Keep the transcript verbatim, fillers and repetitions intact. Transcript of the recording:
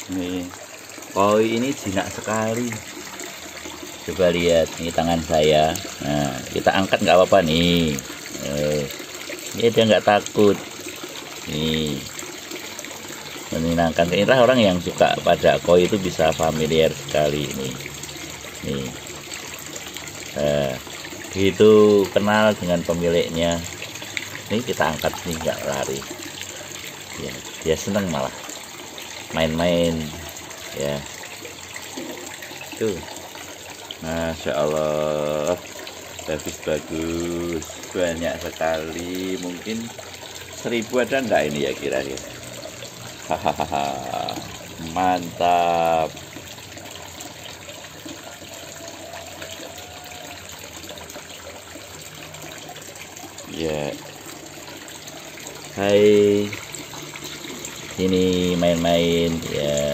Nih, koi ini jinak sekali. Coba lihat, ini tangan saya. Nah, kita angkat nggak apa-apa nih. Eh, ini dia nggak takut. Nih, menyenangkan. Inilah orang yang suka pada koi itu bisa familiar sekali ini. Nih, eh, begitu kenal dengan pemiliknya. Ini kita angkat nih, nggak lari. Ya, dia seneng malah main-main. Ya, tuh. Masya Allah, bagus-bagus, banyak sekali, mungkin seribu ada enggak ini ya kira-kira. Hahaha, mantap. Ya, hai, ini main-main ya.